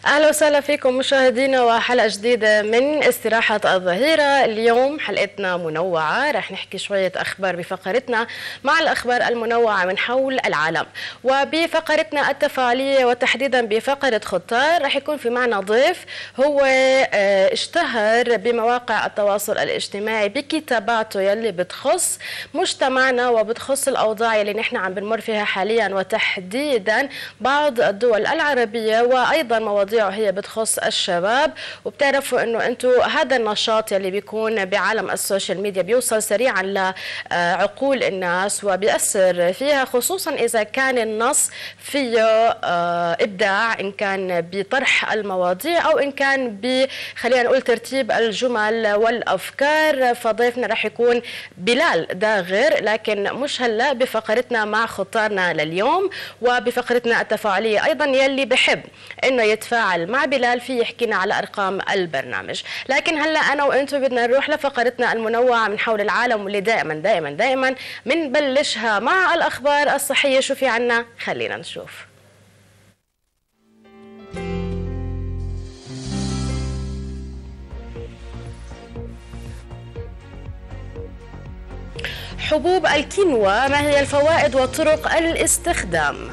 أهلا وسهلا فيكم مشاهدينا وحلقة جديدة من استراحة الظهيرة. اليوم حلقتنا منوعة، رح نحكي شوية أخبار بفقرتنا مع الأخبار المنوعة من حول العالم، وبفقرتنا التفاعلية وتحديدا بفقرة خطار رح يكون في معنا ضيف هو اشتهر بمواقع التواصل الاجتماعي بكتاباته يلي بتخص مجتمعنا وبتخص الأوضاع يلي نحن عم بنمر فيها حاليا، وتحديدا بعض الدول العربية، وأيضا مواضيع هي بتخص الشباب. وبتعرفوا انه انتم هذا النشاط يلي بيكون بعالم السوشيال ميديا بيوصل سريعا لعقول الناس وبيأثر فيها، خصوصا اذا كان النص فيه ابداع، ان كان بطرح المواضيع او ان كان خلينا نقول ترتيب الجمل والافكار. فضيفنا رح يكون بلال داغر، لكن مش هلا، بفقرتنا مع خطارنا لليوم وبفقرتنا التفاعليه ايضا يلي بحب انه يتفاعل مع بلال في يحكينا على ارقام البرنامج. لكن هلا انا وانتم بدنا نروح لفقرتنا المنوعه من حول العالم، واللي دائما دائما دائما بنبلشها مع الاخبار الصحيه. شو في عنا؟ خلينا نشوف. حبوب الكينوا، ما هي الفوائد وطرق الاستخدام؟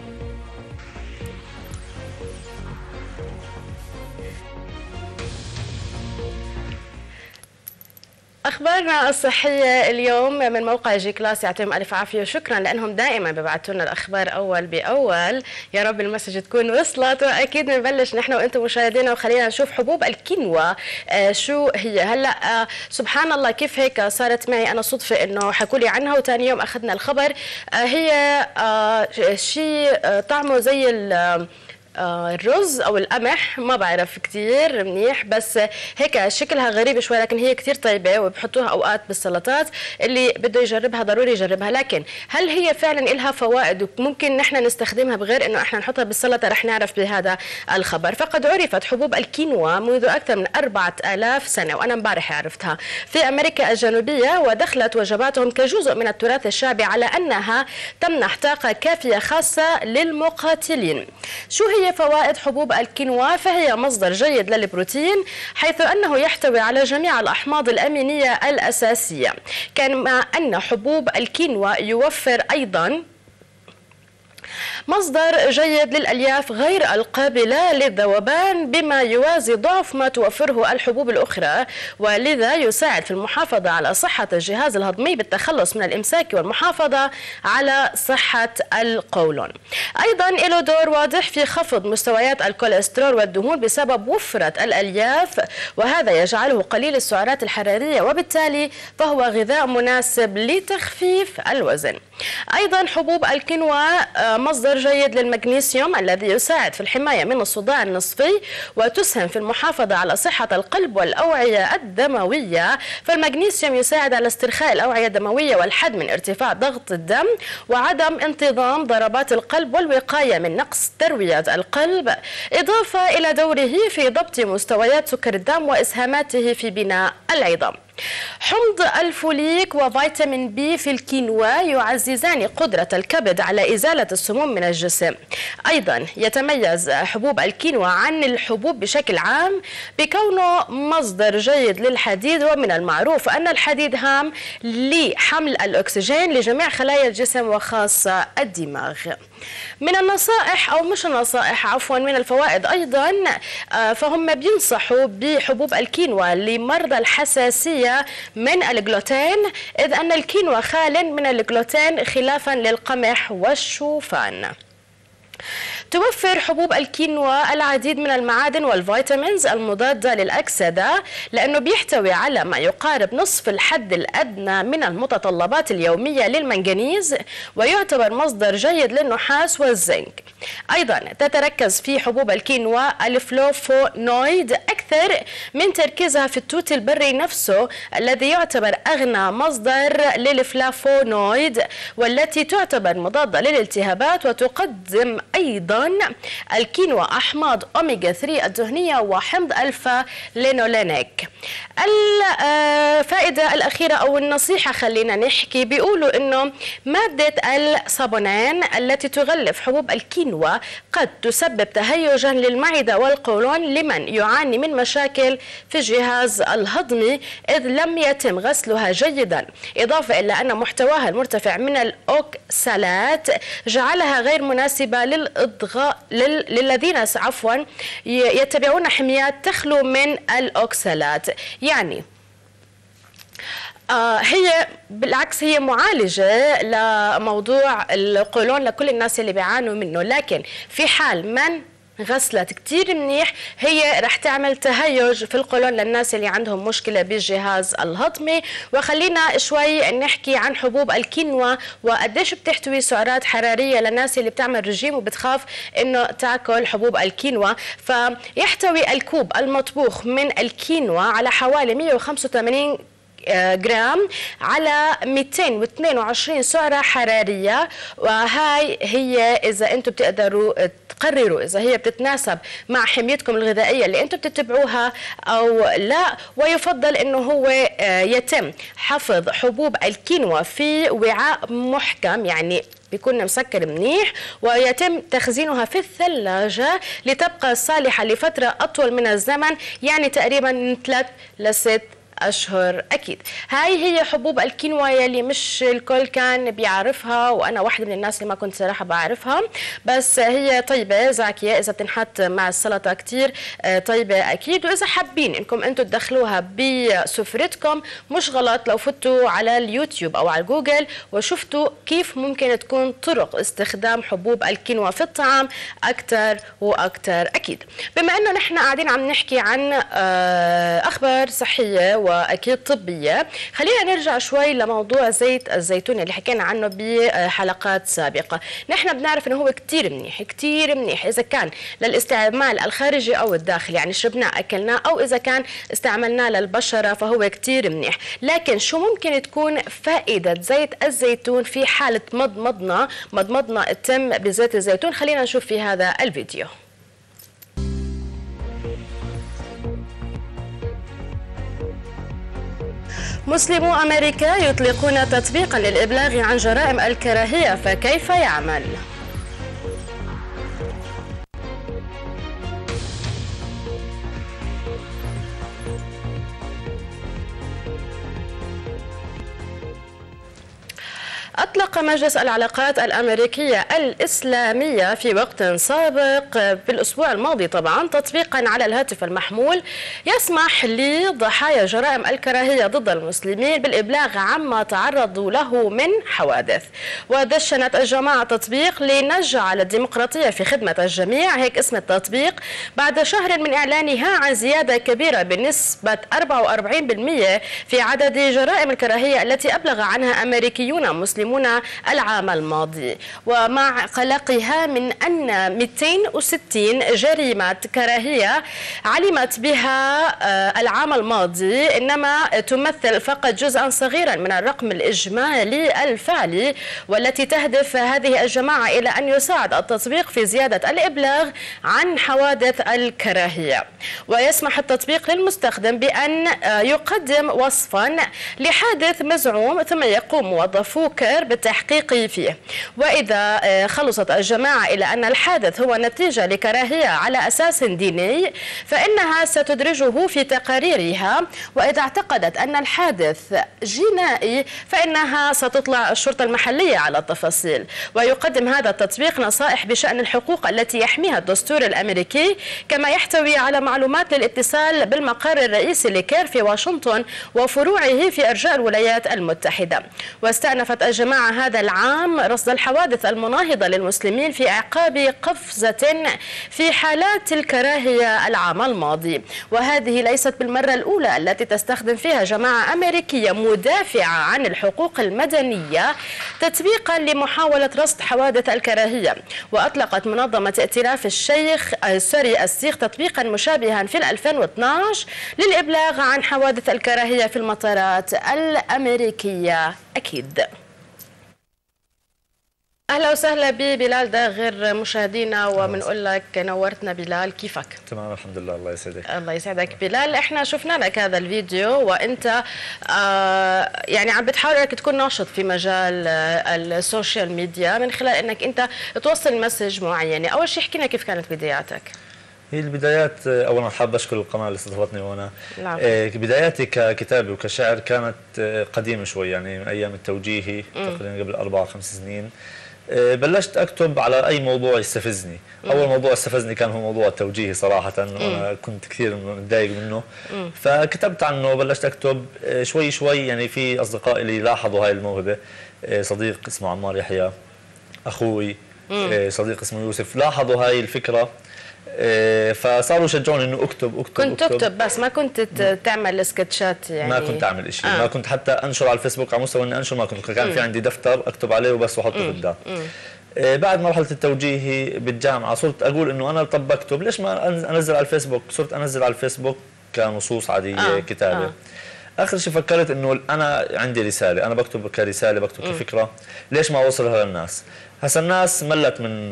أخبارنا الصحية اليوم من موقع جي كلاس، يعطيهم ألف عافية وشكرا لأنهم دائما ببعثوا لنا الأخبار أول بأول. يا رب المسج تكون وصلت، وأكيد بنبلش نحن وأنتم مشاهدينا وخلينا نشوف حبوب الكينوا شو هي. هلا سبحان الله كيف هيك صارت معي أنا صدفة إنه حكوا لي عنها وثاني يوم أخذنا الخبر. هي شيء طعمه زي الرز او القمح، ما بعرف كثير منيح، بس هيك شكلها غريب شوي، لكن هي كثير طيبه وبحطوها اوقات بالسلطات. اللي بده يجربها ضروري يجربها. لكن هل هي فعلا لها فوائد وممكن نحن نستخدمها بغير انه احنا نحطها بالسلطه؟ رح نعرف بهذا الخبر. فقد عرفت حبوب الكينوا منذ اكثر من 4000 سنه، وانا امبارح عرفتها، في امريكا الجنوبيه، ودخلت وجباتهم كجزء من التراث الشعبي على انها تمنح طاقه كافيه خاصه للمقاتلين. شو هي فوائد حبوب الكينوا؟ فهي مصدر جيد للبروتين، حيث أنه يحتوي على جميع الأحماض الأمينية الأساسية، كما أن حبوب الكينوا يوفر أيضا مصدر جيد للألياف غير القابلة للذوبان، بما يوازي ضعف ما توفره الحبوب الأخرى، ولذا يساعد في المحافظة على صحة الجهاز الهضمي بالتخلص من الإمساك والمحافظة على صحة القولون. أيضا له دور واضح في خفض مستويات الكوليسترول والدهون بسبب وفرة الألياف، وهذا يجعله قليل السعرات الحرارية، وبالتالي فهو غذاء مناسب لتخفيف الوزن. أيضا حبوب الكينوا مصدر جيد للمغنيسيوم الذي يساعد في الحماية من الصداع النصفي، وتسهم في المحافظة على صحة القلب والأوعية الدموية. فالمغنيسيوم يساعد على استرخاء الأوعية الدموية والحد من ارتفاع ضغط الدم وعدم انتظام ضربات القلب والوقاية من نقص تروية القلب، إضافة إلى دوره في ضبط مستويات سكر الدم وإسهاماته في بناء العظام. حمض الفوليك وفيتامين بي في الكينوا يعززان قدرة الكبد على إزالة السموم من الجسم. أيضا يتميز حبوب الكينوا عن الحبوب بشكل عام بكونه مصدر جيد للحديد، ومن المعروف أن الحديد هام لحمل الأكسجين لجميع خلايا الجسم وخاصة الدماغ. من النصائح أو مش النصائح عفوا، من الفوائد أيضا، فهم بينصحوا بحبوب الكينوا لمرضى الحساسية من الجلوتين، إذ أن الكينوا خال من الجلوتين خلافا للقمح والشوفان. توفر حبوب الكينوا العديد من المعادن والفيتامينز المضادة للأكسدة، لأنه بيحتوي على ما يقارب نصف الحد الأدنى من المتطلبات اليومية للمنغنيز، ويعتبر مصدر جيد للنحاس والزنك. أيضا تتركز في حبوب الكينوا الفلوفونويد أكثر من تركيزها في التوت البري نفسه، الذي يعتبر أغنى مصدر للفلافونويد، والتي تعتبر مضادة للالتهابات. وتقدم أيضا الكينوا أحماض أوميجا 3 الدهنية وحمض ألفا لينولينيك. الفائدة الأخيرة أو النصيحة خلينا نحكي، بيقولوا إنه مادة الصابونين التي تغلف حبوب الكينوا الكينوا قد تسبب تهيجا للمعدة والقولون لمن يعاني من مشاكل في الجهاز الهضمي إذ لم يتم غسلها جيدا، إضافة إلى أن محتواها المرتفع من الأوكسالات جعلها غير مناسبة للذين يتبعون حميات تخلو من الأوكسالات. يعني هي بالعكس هي معالجة لموضوع القولون لكل الناس اللي بيعانوا منه، لكن في حال من غسلت كتير منيح هي رح تعمل تهيج في القولون للناس اللي عندهم مشكلة بالجهاز الهضمي. وخلينا شوي نحكي عن حبوب الكينوا وقديش بتحتوي سعرات حرارية للناس اللي بتعمل رجيم وبتخاف انه تاكل حبوب الكينوا. فيحتوي الكوب المطبوخ من الكينوا على حوالي 185 جرام على 222 سعرة حرارية، وهاي هي إذا أنتم بتقدروا تقرروا إذا هي بتتناسب مع حميتكم الغذائية اللي أنتم بتتبعوها أو لا. ويفضل أنه هو يتم حفظ حبوب الكينوا في وعاء محكم، يعني بيكون مسكر منيح، ويتم تخزينها في الثلاجة لتبقى صالحة لفترة أطول من الزمن، يعني تقريبا من 3 ل 6 أشهر أكيد. هاي هي حبوب الكينوا يلي مش الكل كان بيعرفها، وأنا واحدة من الناس اللي ما كنت صراحة بعرفها، بس هي طيبة زاكية إذا بتنحط مع السلطة كتير طيبة أكيد. وإذا حابين إنكم أنتم تدخلوها بسفرتكم مش غلط لو فتوا على اليوتيوب أو على جوجل وشفتوا كيف ممكن تكون طرق استخدام حبوب الكينوا في الطعام أكتر وأكتر أكيد. بما أنه نحن قاعدين عم نحكي عن أخبار صحية واكيد طبيه، خلينا نرجع شوي لموضوع زيت الزيتون اللي حكينا عنه بحلقات سابقه. نحن بنعرف انه هو كثير منيح كثير منيح اذا كان للاستعمال الخارجي او الداخلي، يعني شربناه اكلناه، او اذا كان استعملناه للبشره فهو كثير منيح. لكن شو ممكن تكون فائده زيت الزيتون في حاله مضمضنا تتم بزيت الزيتون؟ خلينا نشوف في هذا الفيديو. مسلمو أمريكا يطلقون تطبيقا للإبلاغ عن جرائم الكراهية، فكيف يعمل؟ أطلق مجلس العلاقات الأمريكية الإسلامية في وقت سابق في الأسبوع الماضي طبعا تطبيقا على الهاتف المحمول يسمح لضحايا جرائم الكراهية ضد المسلمين بالإبلاغ عما تعرضوا له من حوادث. ودشنت الجماعة تطبيق لنجعل الديمقراطية في خدمة الجميع، هيك اسم التطبيق، بعد شهر من إعلانها عن زيادة كبيرة بنسبة 44% في عدد جرائم الكراهية التي أبلغ عنها أمريكيون مسلمون العام الماضي. ومع قلقها من أن 260 جريمة كراهية علمت بها العام الماضي إنما تمثل فقط جزءا صغيرا من الرقم الإجمالي الفعلي، والتي تهدف هذه الجماعة إلى أن يساعد التطبيق في زيادة الإبلاغ عن حوادث الكراهية. ويسمح التطبيق للمستخدم بأن يقدم وصفا لحادث مزعوم ثم يقوم موظفو بالتحقيق فيه، وإذا خلصت الجماعة إلى أن الحادث هو نتيجة لكراهية على أساس ديني فإنها ستدرجه في تقاريرها، وإذا اعتقدت أن الحادث جنائي فإنها ستطلع الشرطة المحلية على التفاصيل. ويقدم هذا التطبيق نصائح بشأن الحقوق التي يحميها الدستور الأمريكي، كما يحتوي على معلومات للاتصال بالمقر الرئيسي لكير في واشنطن وفروعه في أرجاء الولايات المتحدة. واستأنفت الجماعة هذا العام رصد الحوادث المناهضة للمسلمين في أعقاب قفزة في حالات الكراهية العام الماضي. وهذه ليست بالمرة الأولى التي تستخدم فيها جماعة أمريكية مدافعة عن الحقوق المدنية تطبيقا لمحاولة رصد حوادث الكراهية. وأطلقت منظمة ائتلاف السيخ تطبيقا مشابها في 2012 للإبلاغ عن حوادث الكراهية في المطارات الأمريكية أكيد. اهلا وسهلا ببلال داغر مشاهدينا، وبنقول لك نورتنا بلال. كيفك؟ تمام الحمد لله. الله يسعدك. الله يسعدك بلال. احنا شفنا لك هذا الفيديو وانت يعني عم بتحاول انك تكون ناشط في مجال السوشيال ميديا من خلال انك انت توصل مسج معينه. اول شيء احكي لنا كيف كانت بداياتك. هي البدايات، اولا حاب اشكر القناه اللي استضافتني هنا. بداياتي ككتابه وكشعر كانت قديمه شوي، يعني من ايام التوجيهي تقريبا قبل 4 5 سنين. بلشت اكتب على اي موضوع يستفزني. اول موضوع استفزني كان هو موضوع التوجيهي صراحه، وانا كنت كثير متضايق منه. فكتبت عنه، بلشت اكتب شوي شوي. يعني في اصدقاء لي لاحظوا هاي الموهبه، صديق اسمه عمار يحيى، اخوي صديق اسمه يوسف، لاحظوا هاي الفكره. فصاروا يشجعوني انه اكتب. كنت تكتب بس ما كنت تعمل سكتشات؟ يعني ما كنت اعمل شيء. ما كنت حتى انشر على الفيسبوك على مستوى اني انشر. ما كنت، كان في عندي دفتر اكتب عليه وبس واحطه في الدار. بعد مرحله التوجيهي بالجامعه صرت اقول انه انا طب بكتب، ليش ما انزل على الفيسبوك؟ صرت انزل على الفيسبوك كنصوص عاديه كتابه. اخر شيء فكرت انه انا عندي رساله، انا بكتب كرساله، بكتب كفكره، ليش ما اوصلها للناس؟ هسا الناس ملت من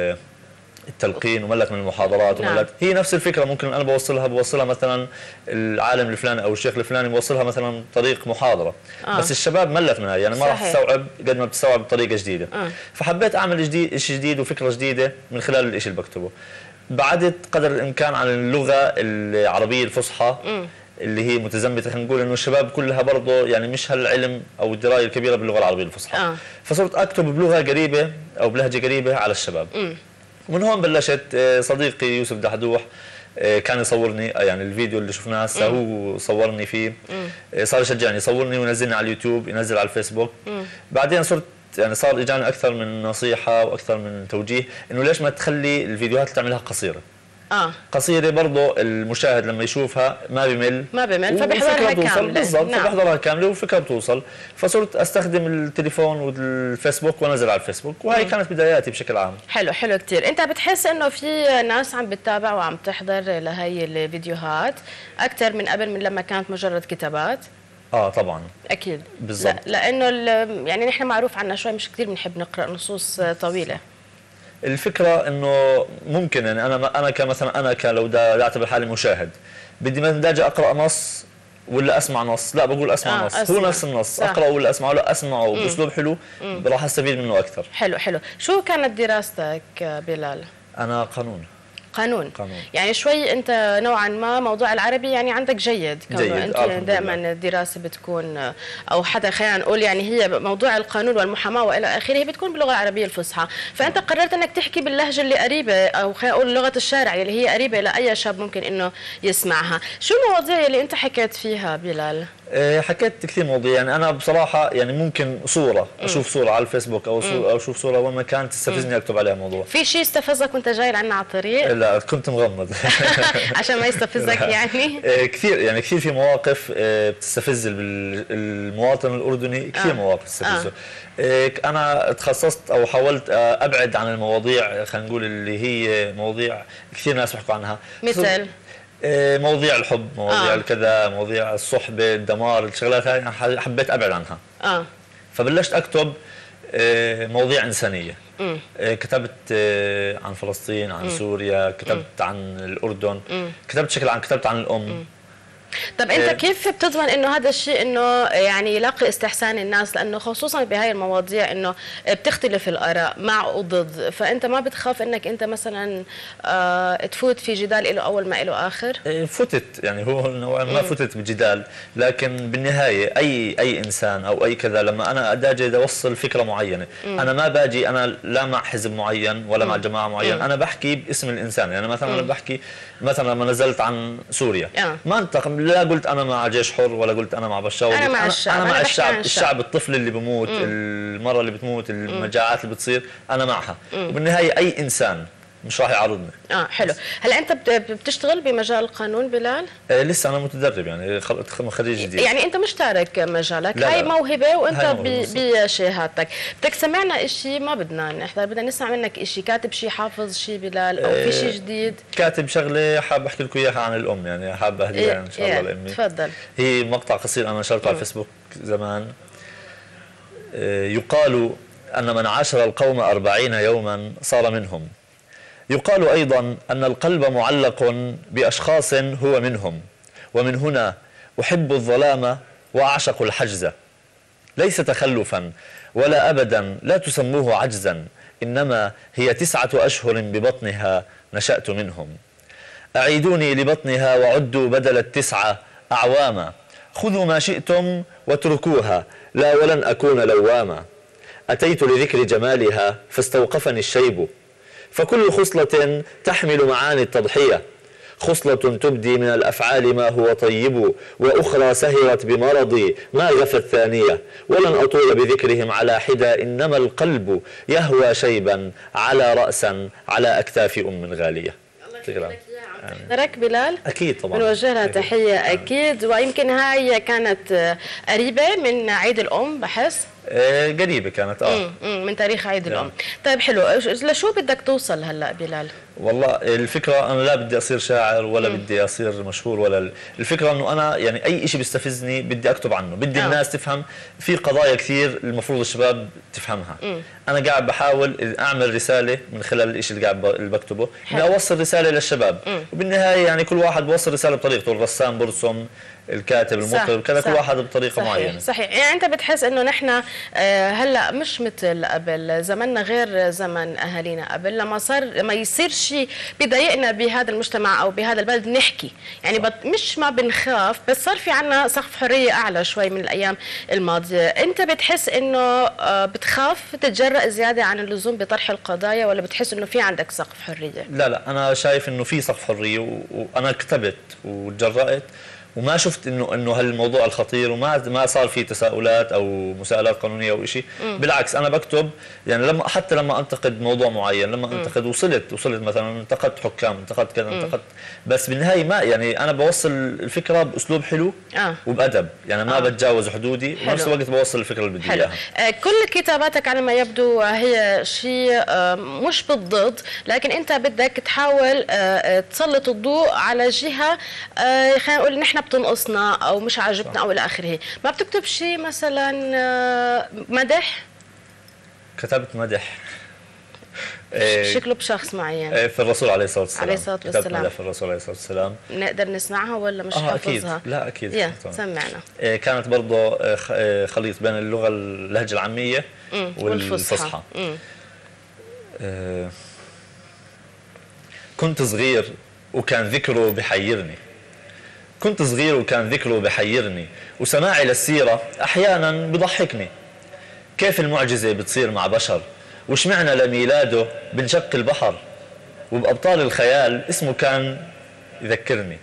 التلقين وملت من المحاضرات وملت. هي نفس الفكره ممكن انا بوصلها مثلا العالم الفلاني او الشيخ الفلاني بوصلها مثلا طريق محاضره. بس الشباب ملت منها، يعني ما راح تستوعب قد ما بتستوعب بطريقه جديده. فحبيت اعمل شيء جديد وفكره جديده من خلال الشيء اللي بكتبه. بعدت قدر الامكان عن اللغه العربيه الفصحى اللي هي متزمته. خلينا نقول انه الشباب كلها برضه يعني مش هالعلم او الدرايه الكبيره باللغه العربيه الفصحى. فصرت اكتب بلغه قريبه او بلهجه قريبه على الشباب. ومن هون بلشت. صديقي يوسف دحدوح كان يصورني، يعني الفيديو اللي شفناه هسه هو صورني فيه. صار يشجعني، يصورني وينزلني على اليوتيوب، ينزل على الفيسبوك. بعدين صرت يعني صار اجاني اكثر من نصيحه واكثر من توجيه انه ليش ما تخلي الفيديوهات اللي تعملها قصيره. قصيره برضه المشاهد لما يشوفها ما بمل فبيحضرها كامله. بالضبط. فبحضرها كامله والفكره بتوصل. فصرت استخدم التليفون والفيسبوك وانزل على الفيسبوك، وهي كانت بداياتي بشكل عام. حلو كثير. انت بتحس انه في ناس عم بتتابع وعم تحضر لهي الفيديوهات اكثر من قبل، من لما كانت مجرد كتابات؟ طبعا اكيد. بالضبط. لانه يعني نحن معروف عنا شوي مش كثير بنحب نقرا نصوص طويله. الفكره انه ممكن يعني انا كمثلا انا لو بدي اعتبر حالي مشاهد، بدي مثلا اجي اقرا نص ولا اسمع نص؟ لا، بقول اسمع نص. هو نفس النص، اقرا ولا اسمعه؟ لا، اسمعه باسلوب حلو راح استفيد منه اكثر. حلو. شو كانت دراستك بلال؟ انا قانون. يعني شوي انت نوعا ما موضوع العربي يعني عندك جيد. انت دائما الدراسه بتكون او حتى خلينا نقول يعني هي موضوع القانون والمحاماه والى اخره بتكون باللغه العربيه الفصحى، فانت قررت انك تحكي باللهجه اللي قريبه او خلينا نقول لغه الشارع اللي هي قريبه لاي شاب ممكن انه يسمعها. شو المواضيع اللي انت حكيت فيها بلال؟ حكيت كثير مواضيع. يعني انا بصراحه يعني ممكن صوره اشوف صوره على الفيسبوك او اشوف صوره وين ما كانت تستفزني اكتب عليها موضوع. في شيء استفزك وانت جاي لعنا على الطريق؟ لا، كنت مغمض عشان ما يستفزك يعني. كثير في مواقف بتستفز المواطن الاردني. كثير مواقف تستفزه. انا تخصصت او حاولت ابعد عن المواضيع، خلينا نقول اللي هي مواضيع كثير ناس بيحكوا عنها، مثل مواضيع الحب، مواضيع الكذا، مواضيع الصحبه، الدمار، الشغلات هاي حبيت ابعد عنها. فبلشت اكتب مواضيع انسانيه. كتبت عن فلسطين، عن سوريا، كتبت عن الاردن، كتبت بشكل عام، كتبت عن الام. طب انت كيف بتضمن انه هذا الشيء انه يعني يلاقي استحسان الناس؟ لانه خصوصا بهاي المواضيع انه بتختلف الاراء مع وضد، فانت ما بتخاف انك انت مثلا تفوت في جدال له اول ما له اخر؟ فتت، يعني هو نوعا ما فتت بجدال، لكن بالنهايه اي انسان او اي كذا لما انا اجي اوصل فكره معينه، انا ما باجي انا لا مع حزب معين ولا مع جماعه معين، انا بحكي باسم الانسان. يعني مثلا انا بحكي مثلا لما نزلت عن سوريا ما انتقم، لا قلت انا مع جيش حر ولا قلت انا مع بشار. انا مع الشعب. الشعب، الطفل اللي بموت، المراه اللي بتموت، المجاعات اللي بتصير، انا معها. وبالنهايه اي انسان مش راح يعارضني. حلو. هلا انت بتشتغل بمجال القانون بلال؟ لسه انا متدرب، يعني خريج جديد. يعني انت مش تارك مجالك؟ هاي موهبه وانت بشهادتك. بدك تسمعنا شيء؟ ما بدنا نحضر، بدنا نسمع منك شيء. كاتب شيء، حافظ شيء بلال، او في شيء جديد؟ كاتب شغله حاب احكي لكم اياها عن الام، يعني حاب اهديها ان شاء الله لامي. تفضل. هي مقطع قصير انا نشرته على الفيسبوك زمان. يقال أن من عاشر القوم 40 يوما صار منهم. يقال أيضا أن القلب معلق بأشخاص هو منهم، ومن هنا أحب الظلام وأعشق الحجز، ليس تخلفا ولا أبدا، لا تسموه عجزا، إنما هي 9 أشهر ببطنها نشأت منهم. أعيدوني لبطنها وعدوا بدل 9 أعواما، خذوا ما شئتم واتركوها، لا ولن أكون لواما. أتيت لذكر جمالها فاستوقفني الشيب، فكل خصلة تحمل معاني التضحية، خصلة تبدي من الأفعال ما هو طيب، وأخرى سهرت بمرضي ما غفت ثانية، ولن أطول بذكرهم على حدى، إنما القلب يهوى شيبا على رأسا على أكتاف غالية. ترك بلال أكيد طبعا بنوجه لها تحية أكيد. ويمكن هاي كانت قريبة من عيد الأم بحس قريبة كانت من تاريخ عيد الأم. طيب حلو، لشو بدك توصل هلا بلال؟ والله الفكرة أنا لا بدي أصير شاعر ولا بدي أصير مشهور، ولا الفكرة أنه أنا يعني أي شيء بيستفزني بدي أكتب عنه، بدي الناس تفهم في قضايا كثير المفروض الشباب تفهمها. أنا قاعد بحاول أعمل رسالة من خلال الشيء اللي قاعد بكتبه، إني أوصل رسالة للشباب، وبالنهاية يعني كل واحد بوصل رسالة بطريقته، الرسام برسم، الكاتب المطرب كذا، كل واحد بطريقة معينة. صحيح. يعني أنت بتحس إنه نحن هلا مش مثل قبل، زمننا غير زمن أهالينا قبل، لما يصير شيء بيضايقنا بهذا المجتمع أو بهذا البلد نحكي، يعني مش ما بنخاف، بس صار في عنا سقف حرية أعلى شوي من الأيام الماضية. أنت بتحس إنه بتخاف تتجرأ زيادة عن اللزوم بطرح القضايا، ولا بتحس إنه في عندك سقف حرية؟ لا أنا شايف إنه في سقف حرية، وأنا كتبت وتجرأت وما شفت انه هالموضوع الخطير، وما صار في تساؤلات او مساءلات قانونيه او شيء. بالعكس انا بكتب، يعني حتى لما انتقد موضوع معين، لما انتقد وصلت مثلا انتقدت حكام، انتقدت كذا، انتقدت، بس بالنهايه ما يعني انا بوصل الفكره باسلوب حلو وبادب، يعني ما بتجاوز حدودي، وبنفس الوقت بوصل الفكره اللي بدي اياها. كل كتاباتك على ما يبدو هي شيء مش بالضد، لكن انت بدك تحاول تسلط الضوء على جهه خلينا نقول نحن بتنقصنا او مش عاجبنا او الى اخره. ما بتكتب شيء مثلا مدح؟ كتبت مدح شكله بشخص معين في الرسول عليه الصلاة والسلام. عليه الصلاة والسلام. كتبت مدح في الرسول عليه الصلاة والسلام. نقدر نسمعها ولا مش حافظها؟ أكيد. لا أكيد سمعنا. كانت برضه خليط بين اللهجة العامية والفصحى. كنت صغير وكان ذكره بحيرني، كنت صغير وكان ذكره بحيرني، وسماعي للسيرة أحيانا بضحكني. كيف المعجزة بتصير مع بشر، وش معنى لميلاده بنشق البحر، وبأبطال الخيال اسمه كان يذكرني.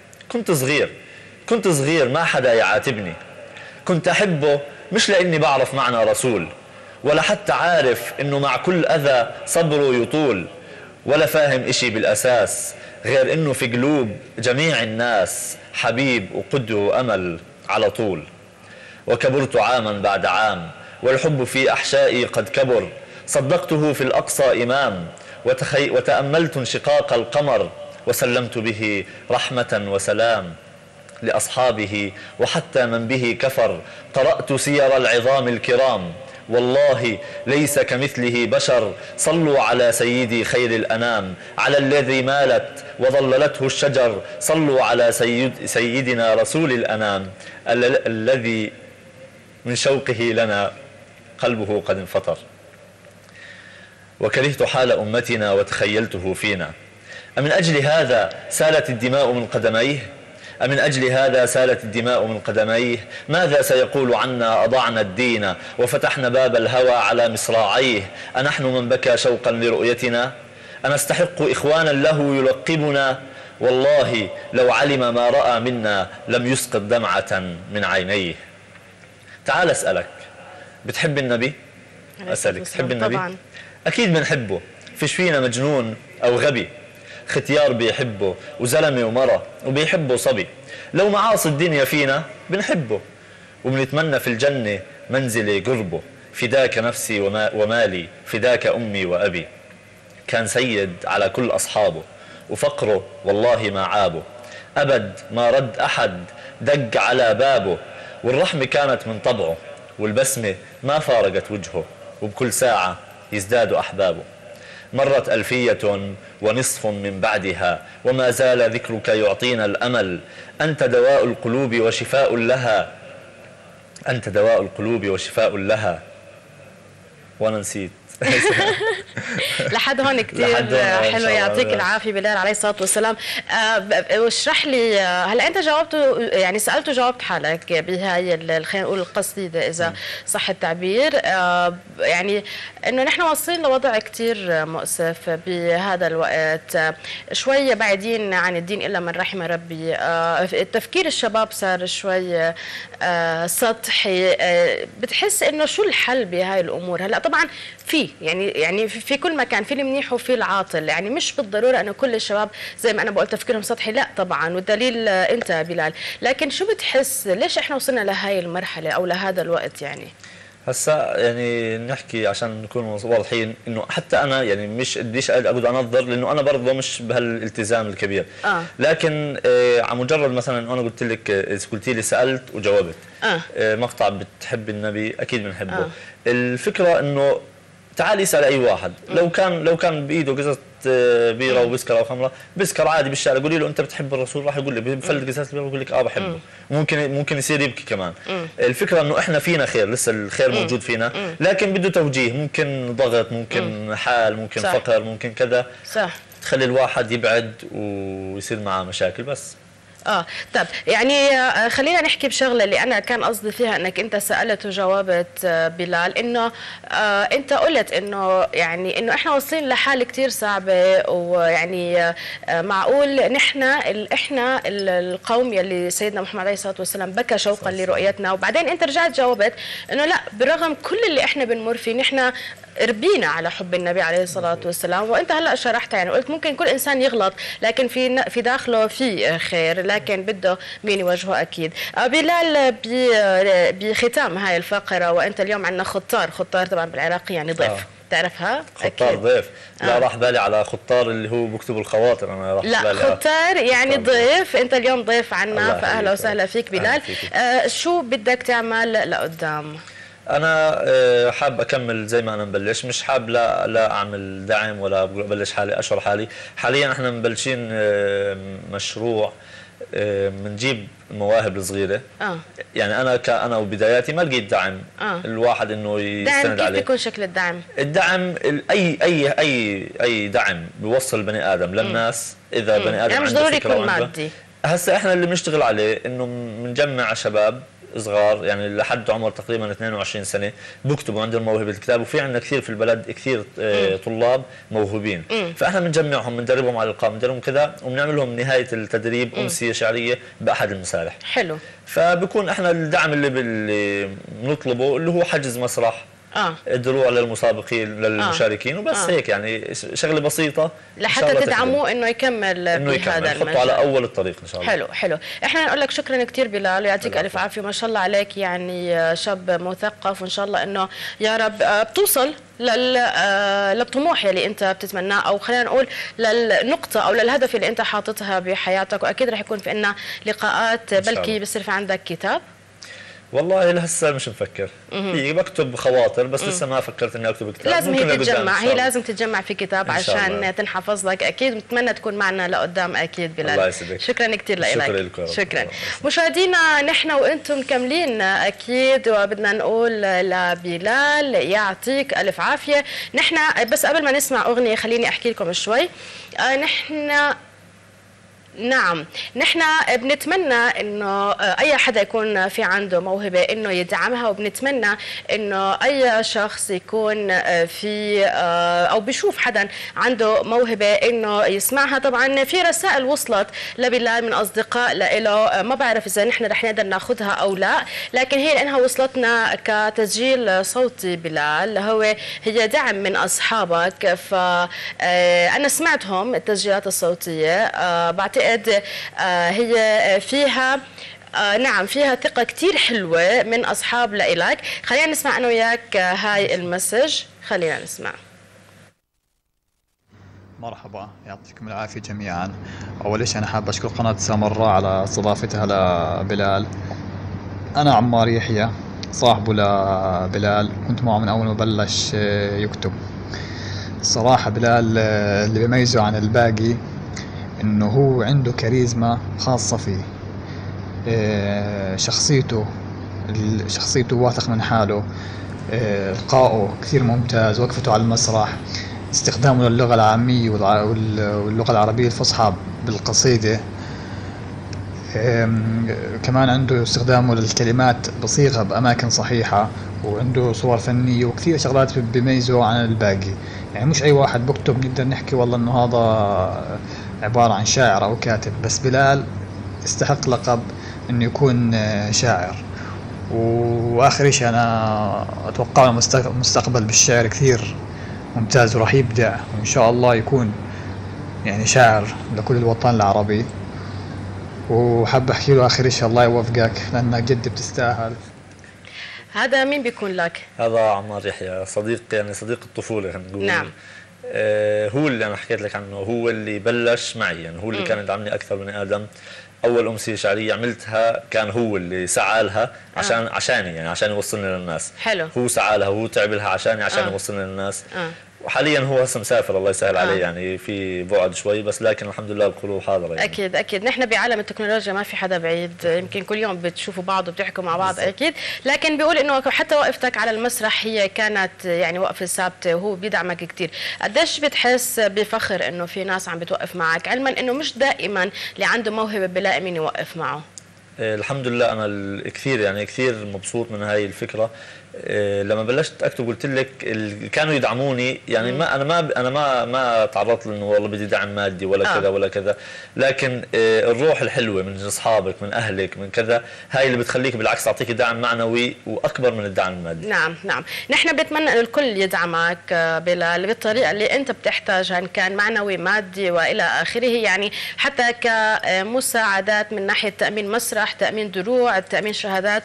كنت صغير ما حدا يعاتبني، كنت أحبه مش لأني بعرف معنى رسول، ولا حتى عارف إنه مع كل أذى صبره يطول، ولا فاهم إشي بالأساس غير إنه في قلوب جميع الناس حبيب وقدوة وأمل على طول. وكبرت عاما بعد عام والحب في أحشائي قد كبر، صدقته في الأقصى إمام وتأملت انشقاق القمر، وسلمت به رحمة وسلام لأصحابه وحتى من به كفر. قرأت سير العظام الكرام، والله ليس كمثله بشر. صلوا على سيدي خير الأنام، على الذي مالت وظللته الشجر. صلوا على سيدنا رسول الأنام، الذي من شوقه لنا قلبه قد انفطر. وكرهت حال أمتنا وتخيلته فينا، أمن أجل هذا سالت الدماء من قدميه؟ أمن أجل هذا سالت الدماء من قدميه؟ ماذا سيقول عنا أضعنا الدين وفتحنا باب الهوى على مصراعيه؟ أنحن من بكى شوقا لرؤيتنا؟ أنستحق إخوانا له يلقبنا؟ والله لو علم ما رأى منا لم يسقط دمعة من عينيه. تعال أسألك، بتحب النبي؟ أسألك، تحب النبي؟ طبعا. أكيد بنحبه، فيش فينا مجنون أو غبي، ختيار بيحبه وزلمة ومرة وبيحبه صبي. لو معاصي الدنيا فينا بنحبه، وبنتمنى في الجنة منزلي قربه. فداك نفسي ومالي، فداك أمي وأبي. كان سيد على كل أصحابه، وفقره والله ما عابه. أبد ما رد أحد دق على بابه، والرحمة كانت من طبعه، والبسمة ما فارقت وجهه، وبكل ساعة يزداد أحبابه. مرت 1000 ونصف من بعدها وما زال ذكرك يعطينا الأمل. أنت دواء القلوب وشفاء لها، أنت دواء القلوب وشفاء لها. وأنا نسيت. لحد هون كثير حلو، يعطيك العافيه بلال عليه الصلاه والسلام. واشرح لي هلا انت جاوبته، يعني سالته جاوبت حالك بهاي خلينا نقول القصيده اذا صح التعبير، يعني انه نحن واصلين لوضع كثير مؤسف بهذا الوقت، شوي بعيدين عن الدين الا من رحم ربي، تفكير الشباب صار شوي سطحي. بتحس انه شو الحل بهاي الامور؟ هلا طبعا في يعني في كل مكان في المنيح وفي العاطل، يعني مش بالضروره انه كل الشباب زي ما انا بقول تفكيرهم سطحي، لا طبعا، والدليل انت بلال. لكن شو بتحس ليش احنا وصلنا لهي المرحله او لهذا الوقت؟ يعني هسا يعني نحكي عشان نكون واضحين انه حتى انا يعني مش قديش اقعد انظر، لانه انا برضه مش بهالالتزام الكبير. لكن على مجرد مثلا انا قلت لك، قلتي لي سالت وجاوبت. مقطع بتحب النبي اكيد بنحبه. الفكره انه تعال اسال اي واحد، لو كان بايده قصه بيره وبسكر او خمره، بسكر عادي بالشارع، قولي له انت بتحب الرسول راح يقول لي، بفلت قصص البيره بيقول لك بحبه. ممكن يصير يبكي كمان. الفكره انه احنا فينا خير، لسه الخير موجود فينا، لكن بده توجيه، ممكن ضغط، ممكن حال، ممكن صح. فقر، ممكن كذا، صح، تخلي الواحد يبعد ويصير معه مشاكل. بس طب يعني خلينا نحكي بشغله اللي انا كان قصدي فيها، انك انت سالت وجاوبت بلال، انه انت قلت انه يعني انه احنا واصلين لحاله كثير صعبه، ويعني معقول احنا القوم يلي سيدنا محمد عليه الصلاه والسلام بكى شوقا لرؤيتنا. وبعدين انت رجعت جاوبت انه لا، بالرغم كل اللي احنا بنمر فيه نحن ربينا على حب النبي عليه الصلاة والسلام. وانت هلا شرحت، يعني قلت ممكن كل انسان يغلط، لكن في داخله في خير، لكن بده مين يوجهه اكيد. بلال، بختام هاي الفقرة، وانت اليوم عندنا خطار طبعا بالعراقي يعني ضيف، تعرفها؟ خطار ضيف؟ لا، راح بالي على خطار اللي هو بكتب الخواطر. انا راح لا، خطار يعني ضيف. انت اليوم ضيف عنا، فاهلا وسهلا فيك بلال. شو بدك تعمل لقدام؟ أنا حاب أكمل زي ما أنا مبلش، مش حاب لا أعمل دعم ولا أبلش حالي أشهر حالي. حاليا إحنا مبلشين مشروع بنجيب مواهب صغيرة. يعني أنا وبداياتي ما لقيت دعم. الواحد إنه يستند عليه. كيف بيكون شكل الدعم؟ الدعم أي دعم بيوصل البني آدم للناس. إذا بني آدم يعني مش ضروري يكون مادي. هسا إحنا اللي بنشتغل عليه إنه بنجمع شباب صغار، يعني لحد عمر تقريبا 22 سنه، بكتبوا عندهم موهبه الكتاب، وفي عندنا كثير في البلد كثير طلاب موهوبين. فاحنا بنجمعهم، بندربهم على الالقاء، بندربهم كذا، وبنعمل لهم نهايه التدريب امسيه شعريه باحد المسارح. حلو. فبكون احنا الدعم اللي بنطلبه اللي هو حجز مسرح، دروع للمسابقين للمشاركين، وبس هيك، يعني شغله بسيطه لحتى تدعموه انه يكمل بهذا المجال، نحطه على اول الطريق ان شاء الله. حلو. احنا نقول لك شكرا كثير بلال، ويعطيك الف عافيه، ما شاء الله عليك، يعني شاب مثقف، وان شاء الله انه يا رب بتوصل للطموح اللي انت بتتمناه، او خلينا نقول للنقطه او للهدف اللي انت حاططها بحياتك. واكيد رح يكون في لنا لقاءات، بلكي بصير في عندك كتاب. والله لسه مش مفكر، بكتب خواطر، بس لسه ما فكرت اني اكتب كتاب. لازم هي تتجمع، هي لازم تتجمع في كتاب عشان تنحفظ لك اكيد. بتمنى تكون معنا لقدام اكيد بلال. الله يسعدك. شكرا كثير لك. شكرا. مشاهدينا، نحن وانتم مكملين اكيد، وبدنا نقول لبلال يعطيك الف عافيه. نحن بس قبل ما نسمع اغنيه خليني احكي لكم شوي. نحن بنتمنى انه اي حدا يكون في عنده موهبه انه يدعمها، وبنتمنى انه اي شخص يكون في او بيشوف حدا عنده موهبه انه يسمعها. طبعا في رسائل وصلت لبلال من اصدقاء له، ما بعرف اذا نحن رح نقدر ناخذها او لا، لكن هي لانها وصلتنا كتسجيل صوتي بلال، هي دعم من اصحابك. فانا سمعتهم التسجيلات الصوتيه، بعتقد هي فيها نعم فيها ثقة كتير حلوة من أصحاب لإلك. خلينا نسمع أنا وياك هاي المسج، خلينا نسمع. مرحبا، يعطيكم العافية جميعا. أول شيء أنا حاب أشكر قناة سامراء على استضافتها لبلال. أنا عمار يحيى، صاحبه لبلال، كنت معه من أول ما بلش يكتب. الصراحة بلال اللي بيميزه عن الباقي إنه هو عنده كاريزما خاصة فيه. شخصيته واثق من حاله. إلقاؤه كثير ممتاز، وقفته على المسرح، استخدامه للغة العامية واللغة العربية الفصحى بالقصيدة. كمان عنده استخدامه للكلمات بصيغة بأماكن صحيحة، وعنده صور فنية وكثير شغلات بيميزه عن الباقي. يعني مش أي واحد بكتب نقدر نحكي والله إنه هذا عبارة عن شاعر أو كاتب، بس بلال يستحق لقب إنه يكون شاعر. وآخر شيء أنا أتوقع المستقبل بالشعر كثير ممتاز وراح يبدع، وإن شاء الله يكون يعني شاعر لكل الوطن العربي. وحاب أحكي له آخر شيء الله يوفقك لأنك جد بتستاهل. هذا مين بيكون لك؟ هذا عمار يحيى، صديق يعني صديق الطفولة خلينا نقول. نعم. هو اللي أنا حكيت لك عنه، هو اللي بلش معي، يعني هو اللي كان يدعمني أكثر من آدم. أول أمسية شعرية عملتها كان هو اللي سعى لها عشاني، يعني عشان يوصلني للناس. حلو. هو سعى لها وهو تعب لها عشان يوصلني للناس. وحاليا هو هسه مسافر الله يسهل عليه، يعني في بعد شوي بس، لكن الحمد لله القلوب حاضره يعني. اكيد اكيد، نحن بعالم التكنولوجيا ما في حدا بعيد، يمكن كل يوم بتشوفوا بعض وبتحكوا مع بعض اكيد، لكن بيقول انه حتى وقفتك على المسرح هي كانت يعني وقفه ثابته وهو بيدعمك كثير. قديش بتحس بفخر انه في ناس عم بتوقف معك، علما انه مش دائما اللي عنده موهبه بلاقي مين يوقف معه؟ الحمد لله انا كثير مبسوط من هاي الفكره. لما بلشت اكتب قلت لك كانوا يدعموني، يعني ما تعرضت لانه والله بدي دعم مادي ولا كذا ولا كذا، لكن الروح الحلوه من اصحابك من اهلك من كذا هاي اللي بتخليك بالعكس تعطيك دعم معنوي واكبر من الدعم المادي. نعم نعم، نحن بنتمنى انه الكل يدعمك بلال بالطريقه اللي انت بتحتاجها، ان كان معنوي مادي والى اخره، يعني حتى كمساعدات من ناحيه تامين مسرح، تامين دروع، تامين شهادات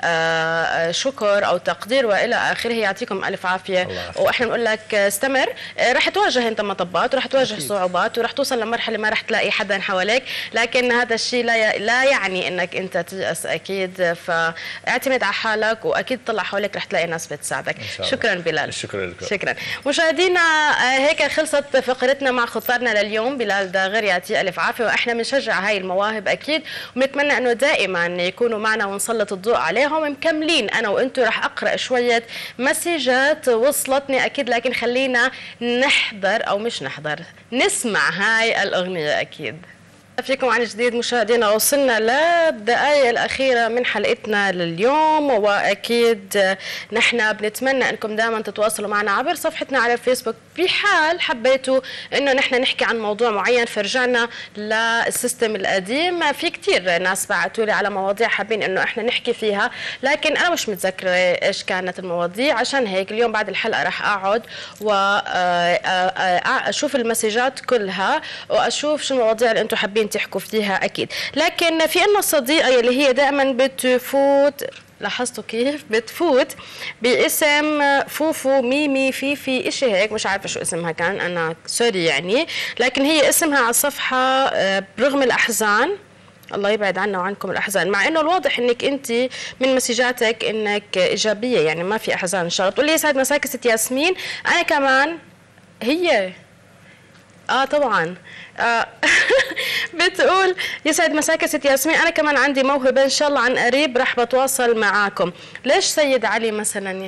شكر او تقدير والى اخره. يعطيكم الف عافيه، واحنا بنقول لك استمر. رح تواجه انت مطبات ورح تواجه صعوبات ورح توصل لمرحله ما رح تلاقي حدا حواليك، لكن هذا الشيء لا يعني انك انت تيأس اكيد، فاعتمد على حالك واكيد طلع حواليك رح تلاقي ناس بتساعدك. شكرا بلال. شكرا لكم. شكرا مشاهدينا، هيك خلصت فقرتنا مع خطارنا لليوم. بلال داغر يعطيه الف عافيه، واحنا بنشجع هاي المواهب اكيد، وبنتمنى انه دائما يكونوا معنا ونسلط الضوء عليهم. مكملين انا وانتم، رح اقرا شويه مسجات وصلتني اكيد، لكن خلينا نسمع هاي الاغنيه اكيد. فيكم عن جديد مشاهدينا، وصلنا للدقائق الأخيرة من حلقتنا لليوم، وأكيد نحن بنتمنى أنكم دائما تتواصلوا معنا عبر صفحتنا على الفيسبوك. بحال حبيتوا أنه نحن نحكي عن موضوع معين فرجعنا للسيستم القديم، في كتير ناس بعتوا لي على مواضيع حابين أنه احنا نحكي فيها، لكن أنا مش متذكرة إيش كانت المواضيع، عشان هيك اليوم بعد الحلقة راح أقعد وأشوف المسجات كلها وأشوف شو المواضيع اللي أنتم حابين تحكوا فيها اكيد. لكن في عنا صديقه اللي هي دائما بتفوت، لاحظتوا كيف بتفوت باسم فوفو ميمي فيفي اشي هيك، مش عارفه شو اسمها كان، انا سوري يعني، لكن هي اسمها على الصفحه برغم الاحزان. الله يبعد عنا وعنكم الاحزان، مع انه الواضح انك انت من مسجاتك انك ايجابيه، يعني ما في احزان ان شاء الله. بتقول لي يسعد مساك ست ياسمين، انا كمان هي طبعا بتقول يسعد مساك ست ياسمين، انا كمان عندي موهبه ان شاء الله عن قريب رح بتواصل معاكم. ليش سيد علي مثلا؟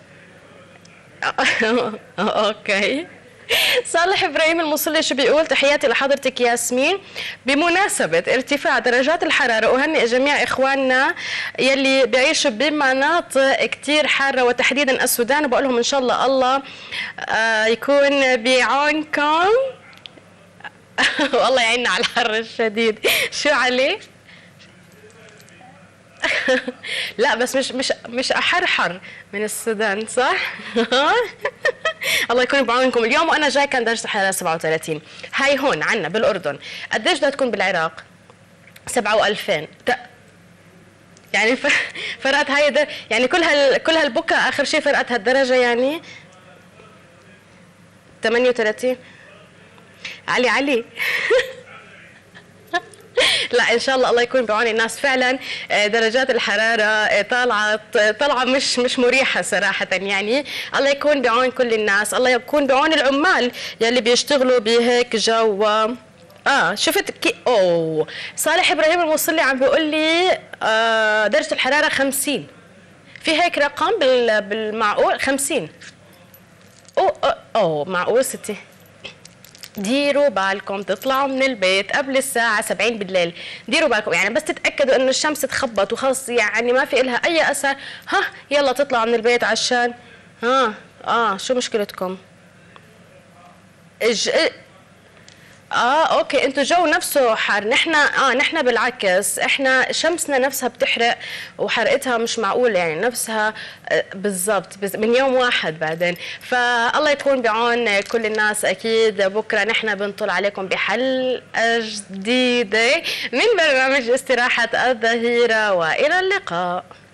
اوكي. صالح ابراهيم المصلي شو بيقول؟ تحياتي لحضرتك ياسمين، بمناسبه ارتفاع درجات الحراره اهنئ جميع اخواننا يلي بيعيشوا بمناطق كثير حاره وتحديدا السودان، وبقول لهم ان شاء الله الله يكون بعونكم. والله يعيننا على الحر الشديد. شو علي؟ لا بس مش احرحر من السودان صح؟ الله يكون بعونكم. اليوم وانا جاي كان درجه الحراره 37. هاي هون عنا بالاردن. قديش بدها تكون بالعراق؟ 7,2000. يعني فرقت هاي يعني كل هالبكا اخر شيء فرقت هالدرجه يعني 38. علي لا ان شاء الله الله يكون بعون الناس فعلا. درجات الحراره طالعه مش مريحه صراحه يعني. الله يكون بعون كل الناس، الله يكون بعون العمال يلي بيشتغلوا بهيك جو. شفت صالح ابراهيم الموصلي عم بيقول لي درجه الحراره 50. في هيك رقم بالمعقول 50؟ معقول ستي. ديروا بالكم تطلعوا من البيت قبل الساعة 70 بالليل، ديروا بالكم يعني بس تتأكدوا انه الشمس تخبط وخلص يعني ما في إلها أي أثر، يلا تطلعوا من البيت عشان شو مشكلتكم؟ اوكي انتوا جو نفسه حار، نحن بالعكس، احنا شمسنا نفسها بتحرق وحرقتها مش معقول يعني نفسها بالضبط من يوم واحد بعدين. فالله يكون بعون كل الناس. اكيد بكره نحن بنطل عليكم بحلقه جديده من برنامج استراحه الظهيره، والى اللقاء.